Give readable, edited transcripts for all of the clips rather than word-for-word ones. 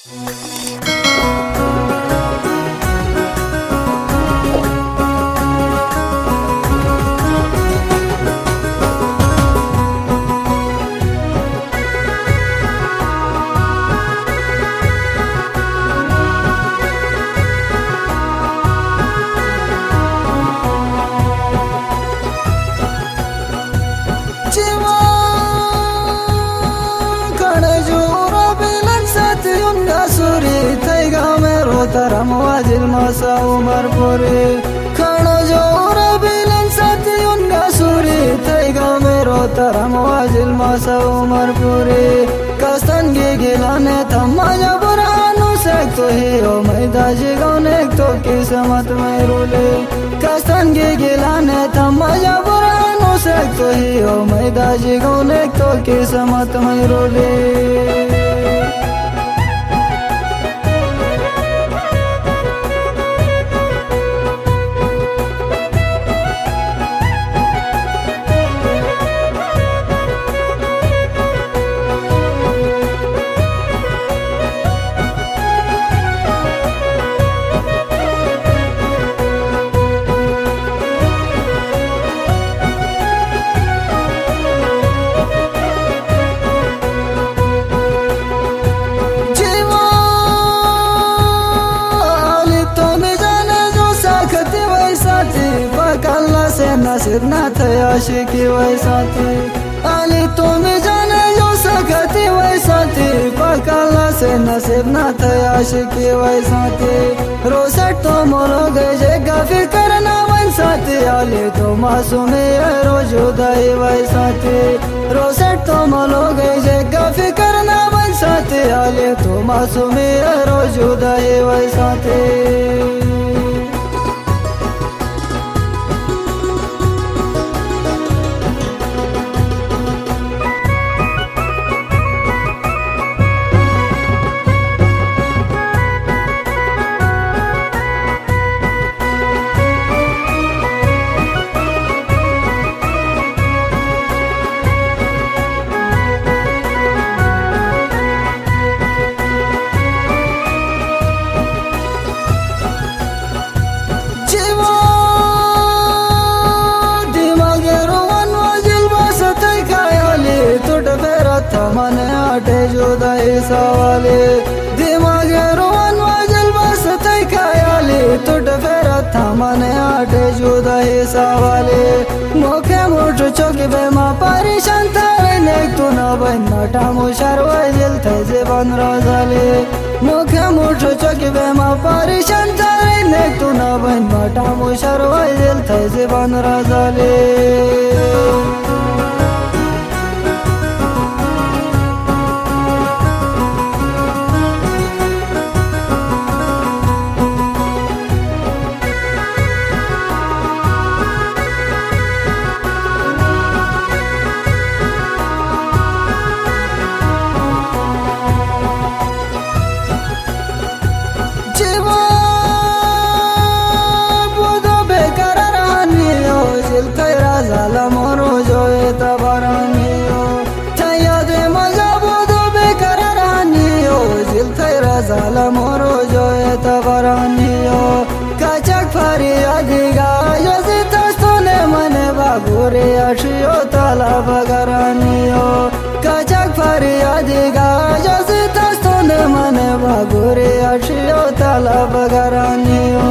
Taram wajil masa umar puri khano jora bilan satiyun gasuri taiga mero taram wajil masa umar puri kastan ge gilane thamaya buranu sekto hi o maida jigone to kismat mein rule kastan ge gilane thamaya buranu sekto hi o maida jigone to kismat mein rule नसीब ना थया आशिकी वैसा थी आली तुम जाने जो सकती वैसा थी पकड़ला से नसीब ना थया आशिकी वैसा थी रोसट तो मोलो गए जे गफी करना वैसा थी आली तो मासूमी रोजुदाई वैसा थी रोसट तो मोलो गए जे गफी करना वैसा थी आली तो मासूमी रोजुदाई वैसा थी मने आटे जुदाई सवाले दिमाग रोवन वाजल बस तय ख्याली टूट फेरा था मने आटे जुदाई सवाले मुखे मुठ चौकी बेमा परेशान था ने तू न बन नटा मुशर वाजल थे जीवन रोजाले मुखे मुठ चौकी बेमा परेशान था ने तू न बन नटा मुशर वाजल थे जीवन रोजाले Zala moro joe tabaraniyo Thaya de maja bodo bekararaniyo Zil thaira zala moro joe tabaraniyo Kachak fari adiga yozi tastone mane bagure ashiyo tala bagaraniyo Kachak fari adiga yozi tastone mane bagure ashiyo tala bagaraniyo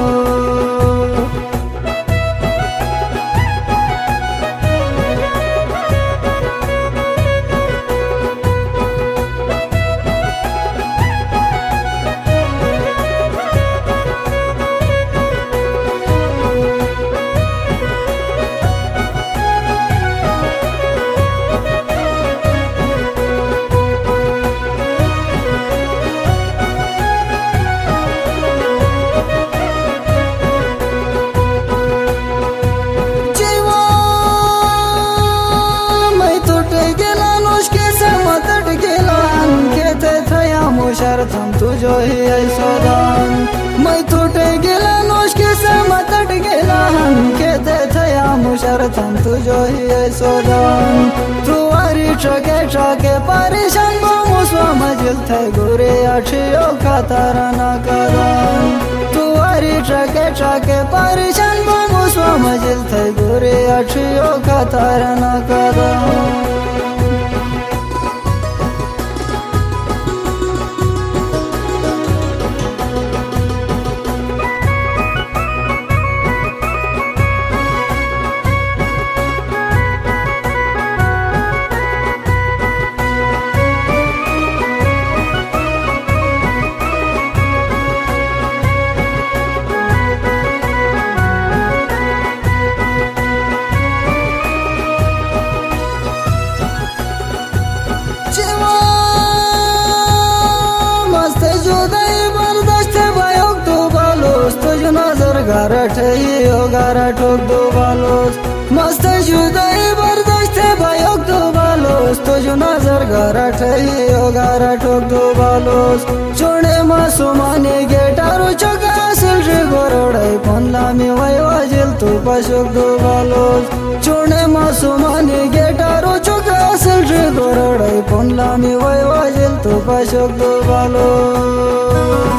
शरथम तुझो ही ऐसोदान मैं टूटे गिला नोश के से मतट गिला हम कहते थया मुशरथम तुझो ही ऐसोदान तू आरी ट्रके परेशान बो मुस्वा मजिल थे गोरे आठियो खाताराना कादान तुवारी ट्रके परिचन मुसवा मजिल थे गोरे आठियो खाताराना कादान गारठ यो गारठ दो बालोस मस्त जुदाई बर्दाश्त भायोग दो बालोस तुझो नजर गारठ यो गारठ दो बालोस छोड़े मासूमाने गेटारो चौका असल रे गोरड़ाई पंला में वही वाजिल तू पशुक दो बालोस छोड़े मासूमाने गेटारो चौका असल रे गोरड़ाई पंला में वही वाजिल तू पशुक दो बालोस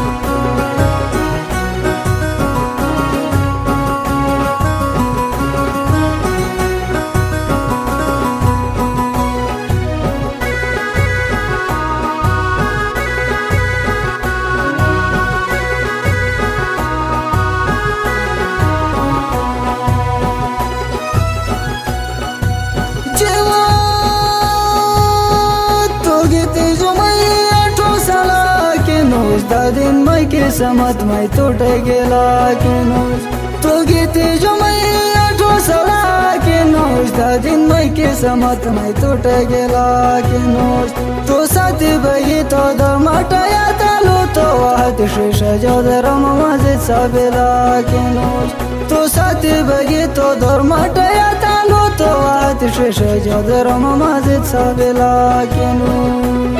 दिन मैं के समत मैं टूट गेला के नोज तो गीते जो मैं आठो सला के नोज दिन मैं के समत मैं टूट गेला के नोज तो साथ बही तो दमटाया तालो तो वाहत शेष जो धर्म मस्जिद साबेला के नोज तो साथ बही तो दमटाया तालो तो वाहत शेष जो धर्म मस्जिद साबेला के नोज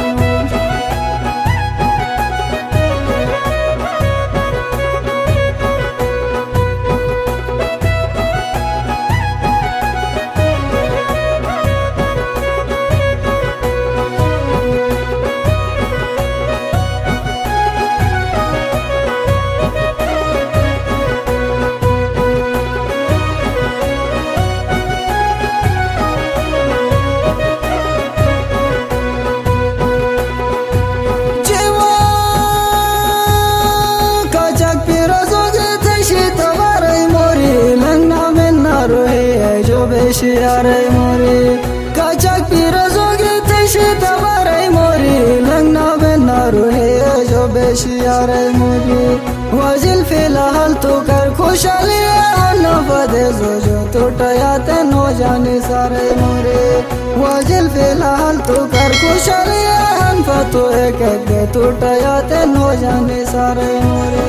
बेशियारे मोरी काचक पिरजोगे तैसे तबारे मोरी लंगना बेना रोहे जो बेशियारे मोरी वाजिल फिलहाल तो कर खुशहाली न बदे जो टूटया ते नो जाने सारे मोरे वाजिल फिलहाल तो कर खुशहाली न फतो एक टूटया ते नो जाने सारे मोरे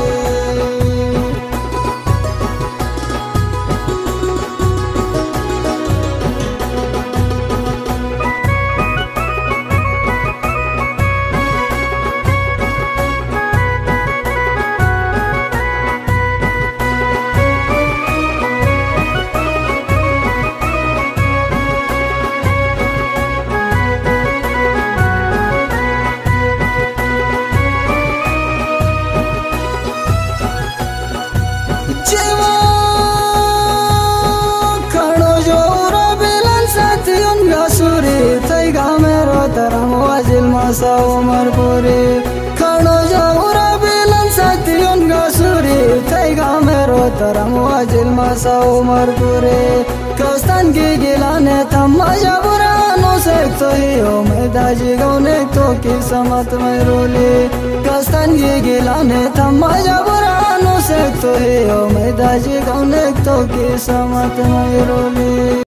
तरम वाजिल मासा उमर पूरी खड़ो जाऊरा बेलन साथियों गासुरी तैगा मेरो तरम वाजिल मासा उमर पूरी कस्तन की गिलाने तम्मा जाबुरानो से तो ही हो मैं दाजी गौने तो की समत में रोली कस्तन की गिलाने तम्मा जाबुरानो से तो ही हो मैं दाजी गौने तो की समत में रोली।